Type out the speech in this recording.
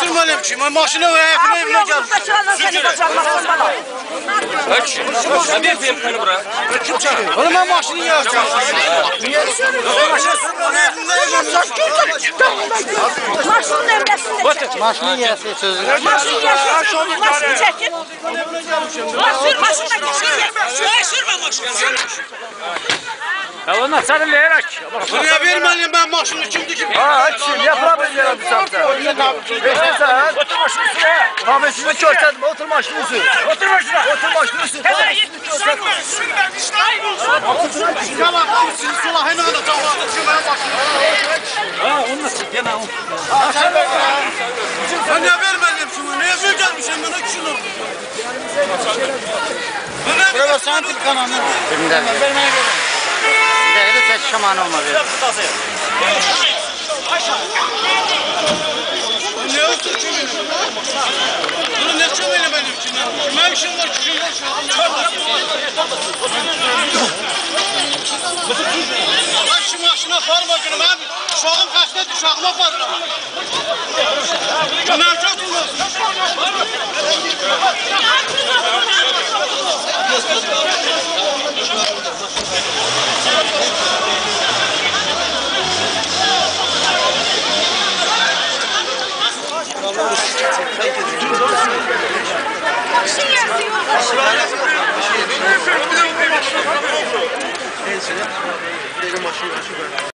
vermedim ki. Ben maşını ve hepine evine geldim. Kaç? Hadi yapayım beni bırak. Oğlum ben maşını yiyeceğim. Maşının evresinde. Maşını yiyeceğim sözü. Maşın yaşıyor. Maşın çekip. Maşına sürme maşını. Ya onlar sana leyerek. Buraya vermedim ben maşını kimdi ki? Ha, kim yapabilir bir saatte? Beşte sen. Otur başını üstüne. Kahvesini köşedim, otur maşını üstü. Otur başına. Otur maşını üstü. Tamam, siz sola hemen de tamam. Ha onu nasıl? Gene o. Ben ne vermedim şunu? Neye vermişim ben o kişinin? Buraya sen tip kanalını. Kimden? Bir de tek şaman olmadı. Ne olsun kimin? Bunu ne çömeyle benim kimden? Kime işim var ki kim var şu an? Ben şu maşına parma günüm abi. Uşağım kaçta uşağıma parma. Bunlar çok olmaz. Maşın yaşıyor.